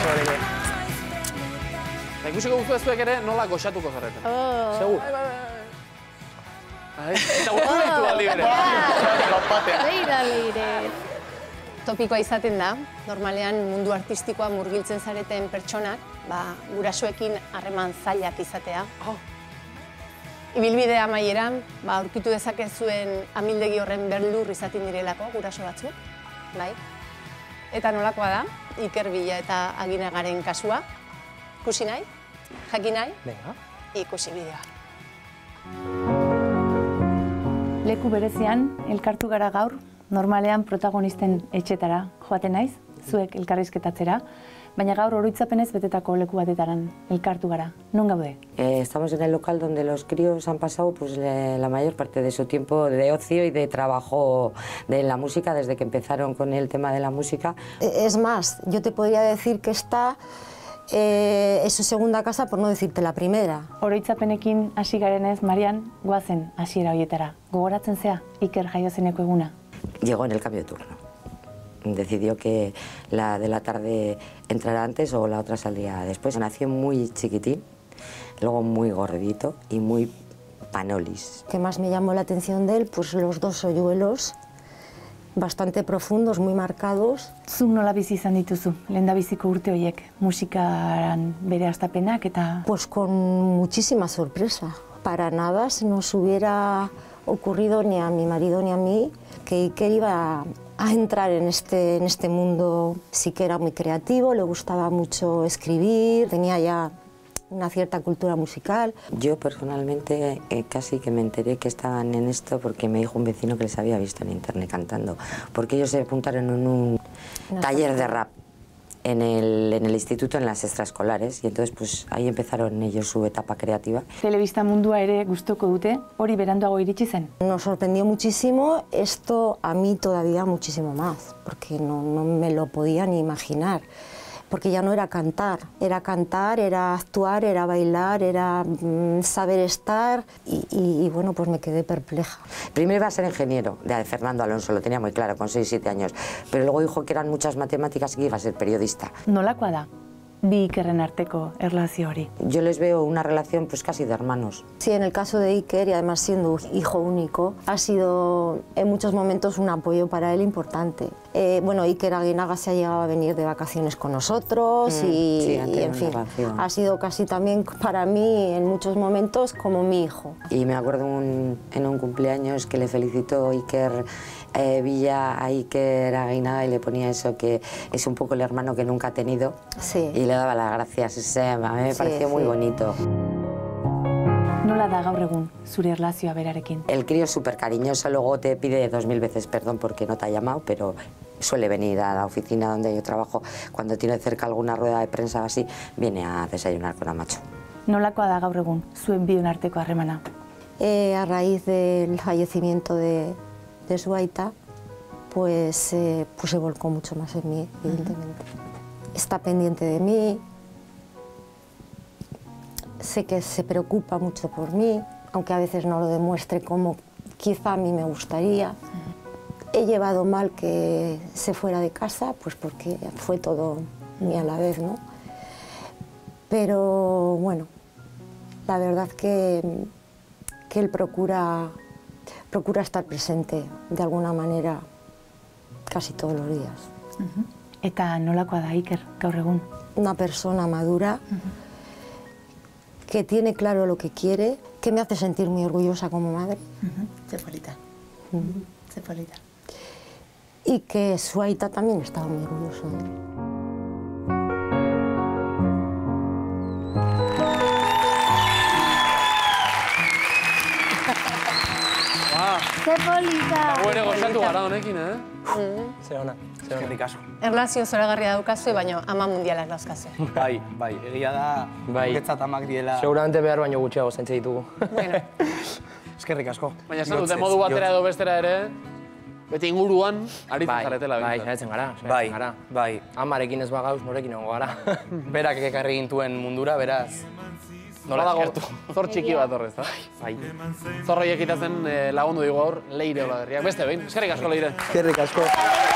ere. Eta ikusiko guztu zuek ere nola goxatuko zareten. Segur. Eta guztu ditu aldi bere. Leira, leire. Topikoa izaten da, normalean mundu artistikoa murgiltzen zareten pertsonak, gurasoekin harreman zailak izatea. Ibilbide amaieran, aurkitu dezakezuen amildegi horren berlur izaten direlako guraso batzuk, bai. Eta nolakoa da, Iker Villa eta Aginagaren kasua. Ikusi nahi? Jakin nahi? Venga. Ikusi bideoa. Leku berezian, elkartu gara gaur, normalean protagonisten etxetara joaten naiz, zuek elkarrizketatzera, baina gaur oroitzapenez betetako leku batetaran elkartu gara. Non gaude? Estamos en el local donde los críos han pasado pues, la mayor parte de su tiempo de ocio y de trabajo de la música, desde que empezaron con el tema de la música. Es más, yo te podría decir que esta es su segunda casa, por no decirte la primera. Oroitzapenekin hasi garenez, Marian, goazen hasiera hoietara. Gogoratzen zea, Iker jaio zeneko eguna? Llegó en el cambio de turno. Decidió que la de la tarde entrara antes o la otra saldría después. Nació muy chiquitín, luego muy gordito y muy panolis. ¿Qué más me llamó la atención de él? Pues los dos hoyuelos, bastante profundos, muy marcados. Zuk nola bizi izan dituzu, lehendabiziko urte horiek, musikaran bere hastapenak eta... Pues con muchísima sorpresa. Para nada se nos hubiera ocurrido ni a mi marido ni a mí que Iker iba a entrar en este mundo. Sí que era muy creativo, le gustaba mucho escribir, tenía ya una cierta cultura musical. Yo personalmente casi que me enteré que estaban en esto porque me dijo un vecino que les había visto en internet cantando, porque ellos se apuntaron en un taller de rap en el instituto, en las extraescolares, y entonces pues ahí empezaron ellos su etapa creativa. Telebista mundua ere gustoko dute, hori beranduago iritsi zen? Nos sorprendió muchísimo, esto a mí todavía muchísimo más, porque no me lo podía ni imaginar. Porque ya no era cantar, era actuar, era bailar, era saber estar y bueno, pues me quedé perpleja. Primero iba a ser ingeniero, de Fernando Alonso, lo tenía muy claro, con 6-7 años, pero luego dijo que eran muchas matemáticas y que iba a ser periodista. Nolakoa da, bi Ikerren arteko erlazio hori? Yo les veo una relación pues casi de hermanos. Sí, en el caso de Iker, y además siendo hijo único, ha sido en muchos momentos un apoyo para él importante. Bueno, Iker Aguinaga se ha llegado a venir de vacaciones con nosotros y en fin, ha sido casi también para mí en muchos momentos como mi hijo. Y me acuerdo en un cumpleaños que le felicitó Iker Villa a Iker Aguinaga y le ponía eso, que es un poco el hermano que nunca ha tenido, sí, y le daba las gracias. A mí me pareció muy bonito. Nola da gaur egun zure erlazioa berarekin? El crío es súper cariñoso, luego te pide 2000 veces perdón porque no te ha llamado, pero suele venir a la oficina donde yo trabajo cuando tiene cerca alguna rueda de prensa o así, viene a desayunar con Amacho. Nolakoa da gaur egun zuen bion arteko harremana? A raíz del fallecimiento de su aita, pues se volcó mucho más en mí, evidentemente. Está pendiente de mí, sé que se preocupa mucho por mí, aunque a veces no lo demuestre como quizá a mí me gustaría. He llevado mal que se fuera de casa, pues porque fue todo muy a la vez, ¿no? Pero bueno, la verdad que él procura estar presente de alguna manera casi todos los días. Eta nolakoa da Iker gaur egun? Una persona madura, que tiene claro lo que quiere, que me hace sentir muy orgullosa como madre. Ze polita. Ze polita. Y que su aita también estaba muy orgullosa de él. Ze polita! Ere goxatu gara honekin, Zer ona, eskerrik asko. Erlazio zoragarria daukazue, baina ama mundialak dauzkazue. Bai, egia da, guretzat amak diela... Seguramente behar baino gutxiago zaintze ditugu. Bueno. Eskerrik asko. Baina esan dute modu batera edo bestera ere, beti inguruan aritzen zaretela. Bai, saiatzen gara. Bai. Amarekin ez bagauz, norekin egongo gara. Berak ekarri gintuen mundura, beraz... Nola eskertu. Zor txiki bat horrez, da? Bai. Zorroiek itazen lagundu digu gaur, Leire Olaberriak. Beste behin, eskerrik asko, Leire. Eskerrik asko.